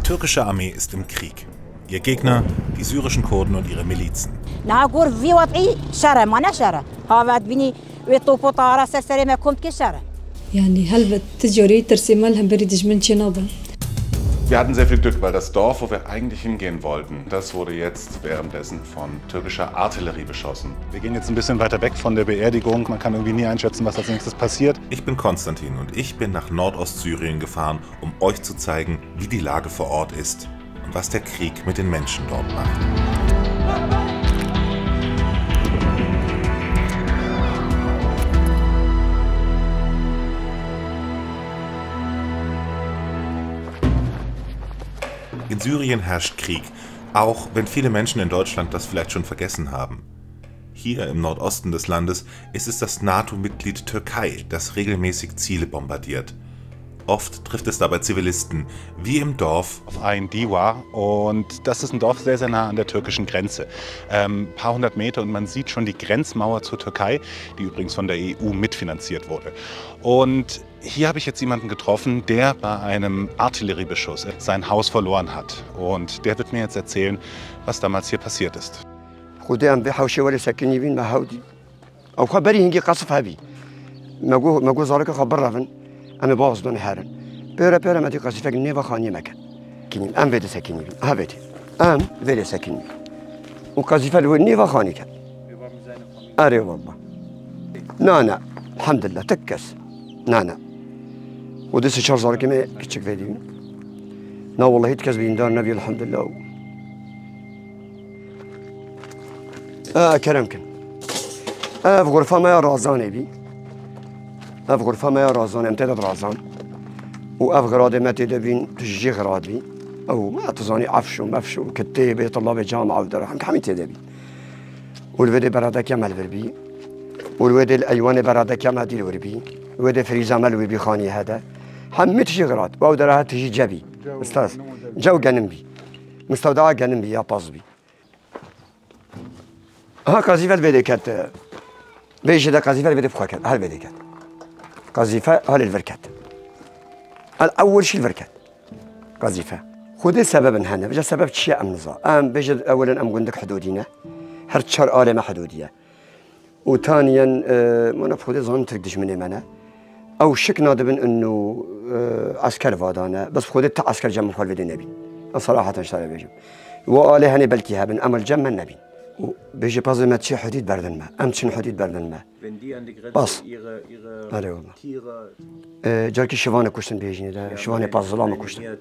türkische Armee ist im Krieg. Ihr Gegner, die syrischen Kurden und ihre Milizen. Wir hatten sehr viel Glück, weil das Dorf, wo wir eigentlich hingehen wollten, das wurde jetzt währenddessen von türkischer Artillerie beschossen. Wir gehen jetzt ein bisschen weiter weg von der Beerdigung. Man kann irgendwie nie einschätzen, was als nächstes passiert. Ich bin Konstantin und ich bin nach Nordostsyrien gefahren, um euch zu zeigen, wie die Lage vor Ort ist und was der Krieg mit den Menschen dort macht. In Syrien herrscht Krieg, auch wenn viele Menschen in Deutschland das vielleicht schon vergessen haben. Hier im Nordosten des Landes ist es das NATO-Mitglied Türkei, das regelmäßig Ziele bombardiert. Oft trifft es dabei Zivilisten, wie im Dorf Auf Ain Diwa, und das ist ein Dorf sehr, sehr nah an der türkischen Grenze. Ein paar hundert Meter und man sieht schon die Grenzmauer zur Türkei, die übrigens von der EU mitfinanziert wurde. Und hier habe ich jetzt jemanden getroffen, der bei einem Artilleriebeschuss sein Haus verloren hat. Und der wird mir jetzt erzählen, was damals hier passiert ist. أنا باوز دون هارن بيرا ما تقاسي فك نيفا خاني مكان كنيم أم فيدي سكيني ها فيدي أم فيدي سكيني وقاسي فلو نيفا خاني كان أري والله نانا الحمد لله تكس نانا ودس شهر صار كم كتشك فيدي نا والله يتكس بين دار نبي الحمد لله كرمكن في غرفة ما رازاني بي اف غرفه ما رازان امتداد رازان و اف غراد ما تدبين تجي غراد بي او ما تزاني عفشو مفشو كتيبه طلاب جامعه ودرا حمي تدبي والودي برادك يعمل بربي والودي الايوان برادك يعمل دير وربي والودي فريزا ملوي بخاني هذا حمي تجي غراد ودرا تجي جبي استاذ جو جنبي مستودع جنبي يا باصبي ها قذيفه الفيديكات بيجي ده قذيفه الفيديكات هالفيديكات قذيفة هل الفركات الأول شيء الفركات قذيفة خذ سبب هنا بجا سبب شيء أمنزا بجد أولا عندك حدودينا هرتشر آلة حدودية وثانيا ما نفخذ ظن تقدش مني منا أو شك نادبن إنه عسكر فادانا بس خذ عسكر جمع خالد النبي صراحة اشتري بيجي وآلة هني بلكي هبن أمل جمع النبي بيجي بازم ما تشي حدود بردن ما أمشي حدود بردن ما بس ihre Tiere جالكي شوانة كوشتن بيجيني ده شوانة باز ظلام كوشتن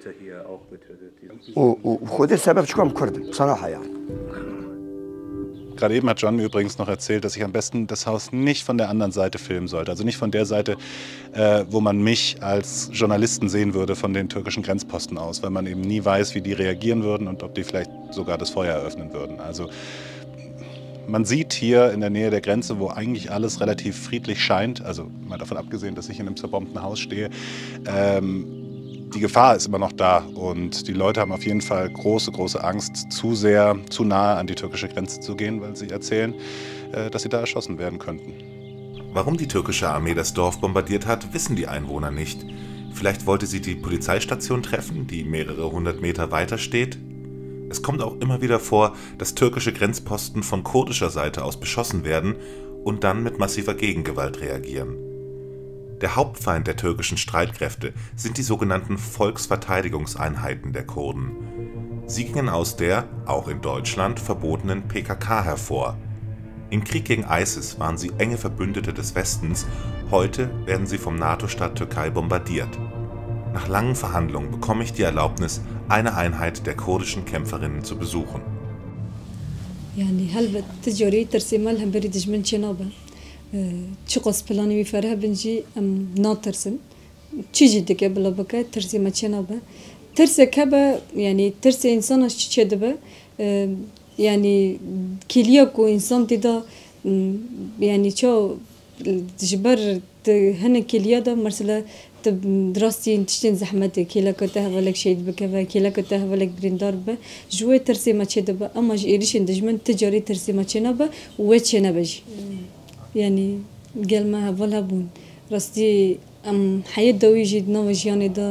وخذ السبب شو كم كرد بصراحة يعني. Gerade eben hat John mir übrigens noch erzählt, dass ich am besten das Haus nicht von der anderen Seite filmen sollte. Also nicht von der Seite, wo man mich als Journalisten sehen würde von den türkischen Grenzposten aus, weil man eben nie weiß, wie die reagieren würden und ob die vielleicht sogar das Feuer eröffnen würden. Also man sieht hier in der Nähe der Grenze, wo eigentlich alles relativ friedlich scheint, also mal davon abgesehen, dass ich in einem zerbombten Haus stehe, die Gefahr ist immer noch da und die Leute haben auf jeden Fall große, große Angst, zu nahe an die türkische Grenze zu gehen, weil sie erzählen, dass sie da erschossen werden könnten. Warum die türkische Armee das Dorf bombardiert hat, wissen die Einwohner nicht. Vielleicht wollte sie die Polizeistation treffen, die mehrere hundert Meter weiter steht. Es kommt auch immer wieder vor, dass türkische Grenzposten von kurdischer Seite aus beschossen werden und dann mit massiver Gegengewalt reagieren. Der Hauptfeind der türkischen Streitkräfte sind die sogenannten Volksverteidigungseinheiten der Kurden. Sie gingen aus der, auch in Deutschland, verbotenen PKK hervor. Im Krieg gegen ISIS waren sie enge Verbündete des Westens, heute werden sie vom NATO-Staat Türkei bombardiert. Nach langen Verhandlungen bekomme ich die Erlaubnis, eine Einheit der kurdischen Kämpferinnen zu besuchen. يعني هل تجاري ترسيمال هم بريدج من شنابه تشقص بلاني بفرها بنجي ام ناترسن تيجي دكه بلا بكا ترسيمه شنابه ترسه كبا يعني ترسه انسان شدبه يعني كلياكو انسان تدا يعني شو جبر هنا كليادا مرسله دراستي تشتين زحمتي كيلا كتاه ولك شيء بكذا كيلا كتاه ولك بريندار به جوه ترسيمة شدبه أما إيريش إندجمن تجاري ترسيمة شنبه وشنا بجي يعني قال ما هفلها بون راستي حياة دوي جد نوجياني دا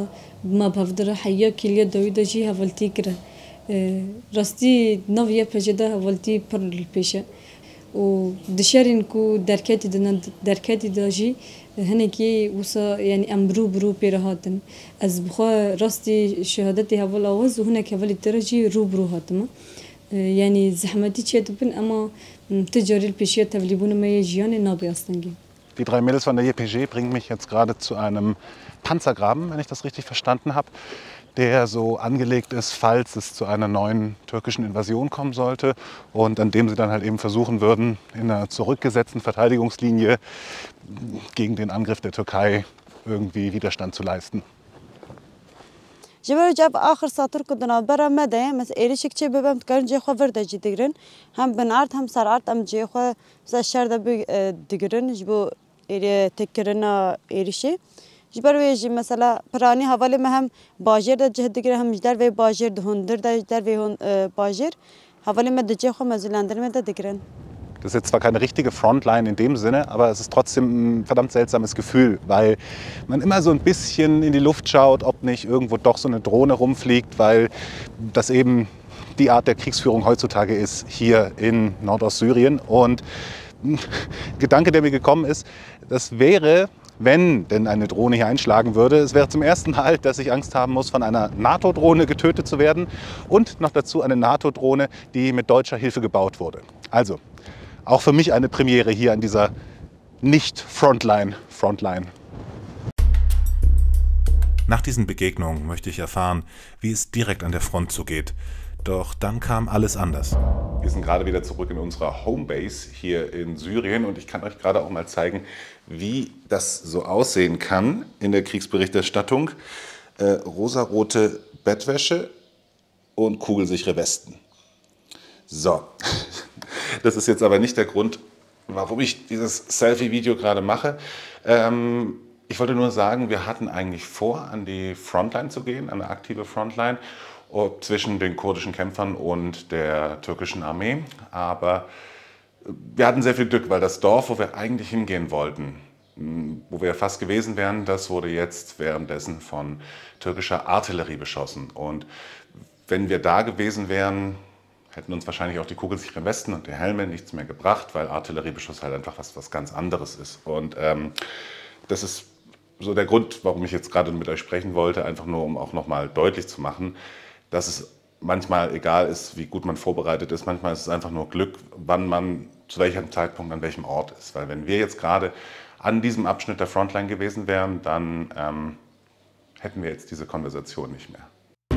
ما بفدر حيا كليا دويدا جي هفلتي كره راستي نويا بجدا هفلتي بر البيشة ودشارين كو دركاتي داجي هنكي وصا يعني أمرو برو بيرهاتن از بخوا راستي شهادتي هفل آواز وهناك هفل الدرجي رو برو هاتما يعني زحمتي تشيدبن أما تجاري البيشية تفليبون ما يجيان نابي أستنجي. Die 3 Mädels von der JPG bringen mich jetzt gerade zu einem Panzergraben, wenn ich das richtig verstanden habe, der so angelegt ist, falls es zu einer neuen türkischen Invasion kommen sollte und an dem sie dann halt eben versuchen würden, in einer zurückgesetzten Verteidigungslinie gegen den Angriff der Türkei irgendwie Widerstand zu leisten. جبر جاب آخر سطر كدنا برا مدى مس إيريشك شيء ببهم تكرن جي خو فرد جي دقرن هم بنارت هم سرارت أم جي خو بس الشر ده دقرن جبو إيري تكرنا إيريشي جبر ويجي مثلا براني حوالي مهم باجر ده جه دقرن هم جدار وي باجر دهندر ده جدار وي هون باجر حوالي مدى جي خو مزلاندر مدى دقرن. Das ist jetzt zwar keine richtige Frontline in dem Sinne, aber es ist trotzdem ein verdammt seltsames Gefühl, weil man immer so ein bisschen in die Luft schaut, ob nicht irgendwo doch so eine Drohne rumfliegt, weil das eben die Art der Kriegsführung heutzutage ist hier in Nordostsyrien. Und ein Gedanke, der mir gekommen ist, das wäre, wenn denn eine Drohne hier einschlagen würde, es wäre zum ersten Mal, dass ich Angst haben muss, von einer NATO-Drohne getötet zu werden und noch dazu eine NATO-Drohne, die mit deutscher Hilfe gebaut wurde. Also auch für mich eine Premiere hier an dieser Nicht-Frontline. Nach diesen Begegnungen möchte ich erfahren, wie es direkt an der Front zugeht. Doch dann kam alles anders. Wir sind gerade wieder zurück in unserer Homebase hier in Syrien und ich kann euch gerade auch mal zeigen, wie das so aussehen kann in der Kriegsberichterstattung. Rosarote Bettwäsche und kugelsichere Westen. So, das ist jetzt aber nicht der Grund, warum ich dieses Selfie-Video gerade mache. Ich wollte nur sagen, wir hatten eigentlich vor, an die Frontline zu gehen, an eine aktive Frontline zwischen den kurdischen Kämpfern und der türkischen Armee. Aber wir hatten sehr viel Glück, weil das Dorf, wo wir eigentlich hingehen wollten, wo wir fast gewesen wären, das wurde jetzt währenddessen von türkischer Artillerie beschossen. Und wenn wir da gewesen wären, hätten uns wahrscheinlich auch die kugelsicheren Westen und die Helme nichts mehr gebracht, weil Artilleriebeschuss halt einfach was ganz anderes ist. Und das ist so der Grund, warum ich jetzt gerade mit euch sprechen wollte, einfach nur, um auch nochmal deutlich zu machen, dass es manchmal egal ist, wie gut man vorbereitet ist. Manchmal ist es einfach nur Glück, wann man zu welchem Zeitpunkt an welchem Ort ist. Weil wenn wir jetzt gerade an diesem Abschnitt der Frontline gewesen wären, dann hätten wir jetzt diese Konversation nicht mehr.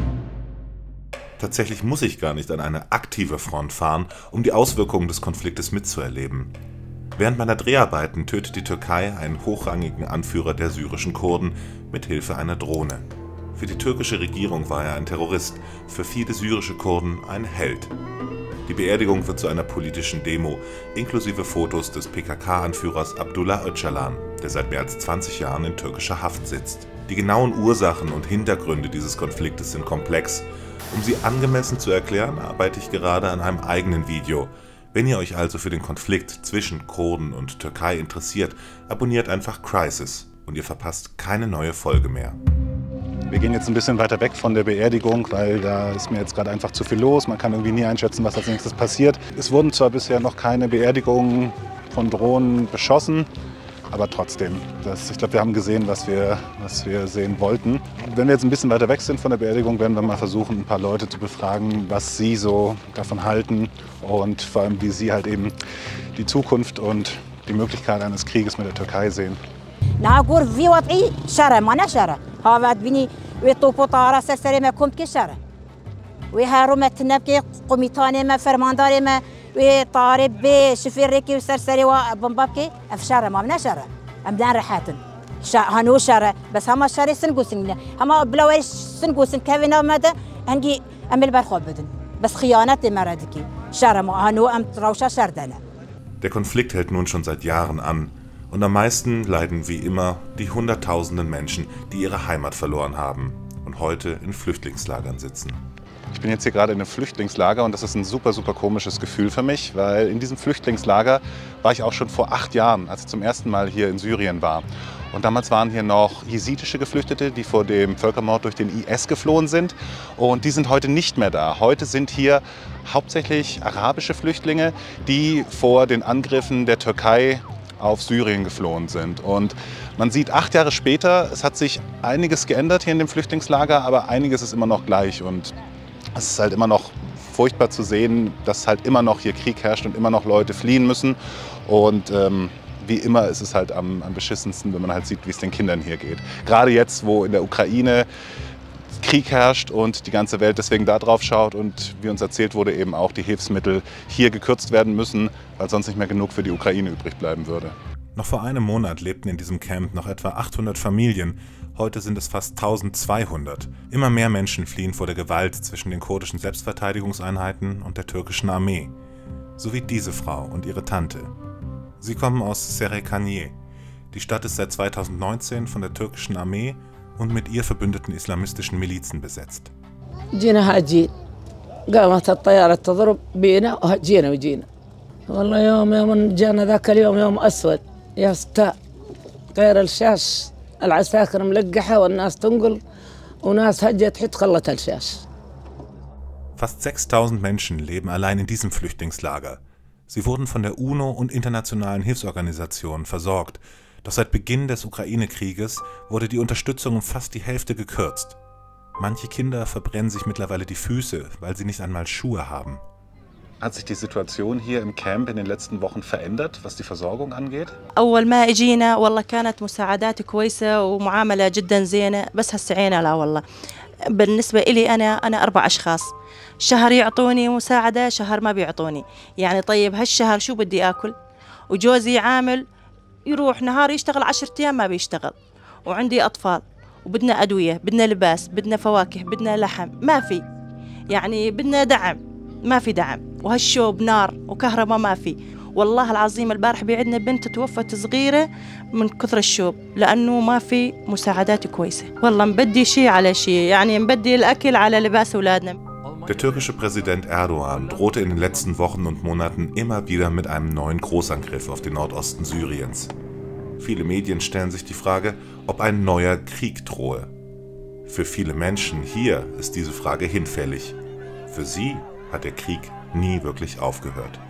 Tatsächlich muss ich gar nicht an eine aktive Front fahren, um die Auswirkungen des Konfliktes mitzuerleben. Während meiner Dreharbeiten tötet die Türkei einen hochrangigen Anführer der syrischen Kurden mit Hilfe einer Drohne. Für die türkische Regierung war er ein Terrorist, für viele syrische Kurden ein Held. Die Beerdigung wird zu einer politischen Demo, inklusive Fotos des PKK-Anführers Abdullah Öcalan, der seit mehr als 20 Jahren in türkischer Haft sitzt. Die genauen Ursachen und Hintergründe dieses Konfliktes sind komplex. Um sie angemessen zu erklären, arbeite ich gerade an einem eigenen Video. Wenn ihr euch also für den Konflikt zwischen Kurden und Türkei interessiert, abonniert einfach Crisis und ihr verpasst keine neue Folge mehr. Wir gehen jetzt ein bisschen weiter weg von der Beerdigung, weil da ist mir jetzt gerade einfach zu viel los. Man kann irgendwie nie einschätzen, was als nächstes passiert. Es wurden zwar bisher noch keine Beerdigungen von Drohnen beschossen, aber trotzdem, ich glaube, wir haben gesehen, was wir sehen wollten. Wenn wir jetzt ein bisschen weiter weg sind von der Beerdigung, werden wir mal versuchen, ein paar Leute zu befragen, was sie so davon halten und vor allem, wie sie halt eben die Zukunft und die Möglichkeit eines Krieges mit der Türkei sehen. ناقول في وضعي شارع ما نشارع هذا بني ويطوبو طارا سرسري ما كنت كشارع وهارو ما تنبكي قميطاني ما فرمانداري ما وطارب بشفير ريكي وسرسري وبمبابكي في شارع ما بنشارع أمدان رحاتن هنو شارع بس هما شارع سنقوسن هما بلاوي سنقوسن كافينا ماذا هنجي أمل برخوب بدن بس خيانات مرادكي شارع ما هنو أم روشا شاردنا. Der Konflikt hält nun schon seit Jahren an. Und am meisten leiden wie immer die Hunderttausenden Menschen, die ihre Heimat verloren haben und heute in Flüchtlingslagern sitzen. Ich bin jetzt hier gerade in einem Flüchtlingslager und das ist ein super, super komisches Gefühl für mich, weil in diesem Flüchtlingslager war ich auch schon vor 8 Jahren, als ich zum ersten Mal hier in Syrien war. Und damals waren hier noch jesidische Geflüchtete, die vor dem Völkermord durch den IS geflohen sind. Und die sind heute nicht mehr da. Heute sind hier hauptsächlich arabische Flüchtlinge, die vor den Angriffen der Türkei auf Syrien geflohen sind. Und man sieht 8 Jahre später, es hat sich einiges geändert hier in dem Flüchtlingslager, aber einiges ist immer noch gleich. Und es ist halt immer noch furchtbar zu sehen, dass halt immer noch hier Krieg herrscht und immer noch Leute fliehen müssen. Und wie immer ist es halt am beschissensten, wenn man halt sieht, wie es den Kindern hier geht. Gerade jetzt, wo in der Ukraine Krieg herrscht und die ganze Welt deswegen da drauf schaut und wie uns erzählt wurde, eben auch die Hilfsmittel hier gekürzt werden müssen, weil sonst nicht mehr genug für die Ukraine übrig bleiben würde. Noch vor einem Monat lebten in diesem Camp noch etwa 800 Familien. Heute sind es fast 1200. Immer mehr Menschen fliehen vor der Gewalt zwischen den kurdischen Selbstverteidigungseinheiten und der türkischen Armee. So wie diese Frau und ihre Tante. Sie kommen aus Serekaniye. Die Stadt ist seit 2019 von der türkischen Armee und mit ihr verbündeten islamistischen Milizen besetzt. جينا هاجين قامت الطيارة تضرب بينا وهجينا وجينا والله يوم جانا ذاك اليوم يوم أسود يا ستاء غير الشاش العساكر ملقحة والناس تنقل وناس هجت حت خلت الشاش. Fast 6000 Menschen leben allein in diesem Flüchtlingslager. Sie wurden von der UNO und internationalen Hilfsorganisationen versorgt. Doch seit Beginn des Ukraine-Krieges wurde die Unterstützung um fast die Hälfte gekürzt. Manche Kinder verbrennen sich mittlerweile die Füße, weil sie nicht einmal Schuhe haben. Hat sich die Situation hier im Camp in den letzten Wochen verändert, was die Versorgung angeht? أول ما إجينا والله كانت مساعدات كويسة ومعاملة جدا زينة بس هالسعينا لا والله بالنسبة إلي أنا 4 أشخاص شهر يعطوني مساعدة شهر ما بيعطوني يعني طيب هالشهر شو بدي آكل وجوزي عامل يروح نهار يشتغل 10 أيام ما بيشتغل وعندي أطفال وبدنا أدوية بدنا لباس بدنا فواكه بدنا لحم ما في يعني بدنا دعم ما في دعم وهالشوب نار وكهرباء ما في والله العظيم البارح بيعدنا بنت توفت صغيرة من كثر الشوب لأنه ما في مساعدات كويسة والله مبدي شيء على شيء يعني مبدي الأكل على لباس أولادنا. Der türkische Präsident Erdogan drohte in den letzten Wochen und Monaten immer wieder mit einem neuen Großangriff auf den Nordosten Syriens. Viele Medien stellen sich die Frage, ob ein neuer Krieg drohe. Für viele Menschen hier ist diese Frage hinfällig. Für sie hat der Krieg nie wirklich aufgehört.